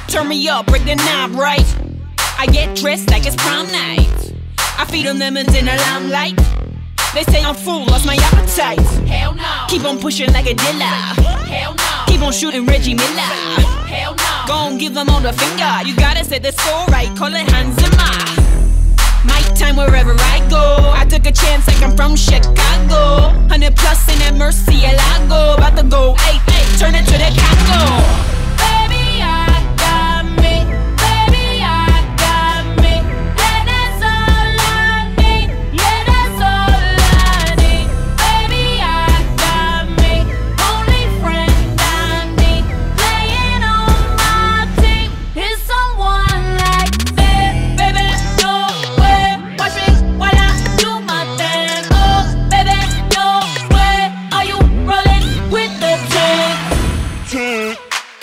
Turn me up, break the knob, right? I get dressed like it's prom night. I feed them lemons in the limelight. They say I'm full, lost my appetite. Hell no. Keep on pushing like a dealer. Hell no. Keep on shooting Reggie Miller. Hell no. Gon' give them all the finger. You gotta set the score right, call it Hans Zimmer. My time wherever I go. I took a chance like I'm from Chicago. 100 plus in that Murcielago. About to go, ay, ay, turn it to the Congo. Baby, I got me. Baby, I got me. And that's all I need. Yeah, that's all I need. Baby, I got me. Only friend I need. Playing on my team is someone like me. Baby, no way. Watch me while I do my thing. Oh, baby, no way. Are you rolling with the team?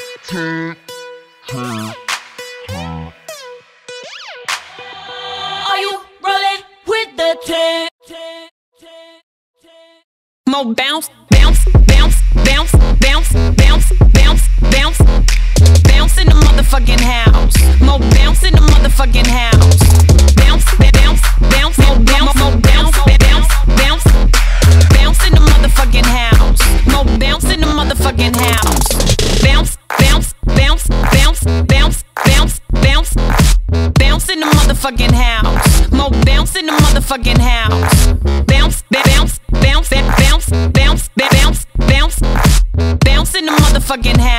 Are you rolling with the team? More bounce, bounce, bounce, bounce, bounce, bounce, bounce, bounce, bounce in the motherfucking house. More bounce in the motherfucking house. Bounce, bounce, bounce, more bounce, more bounce, bounce, bounce, bounce in the motherfucking house. More bounce in the motherfucking house. Bounce, bounce, bounce, bounce, bounce, bounce, bounce, bounce in the motherfucking house. More bounce in the motherfucking house. Bounce, bounce, bounce, bounce, bounce, bounce, bounce, bounce in the motherfucking house.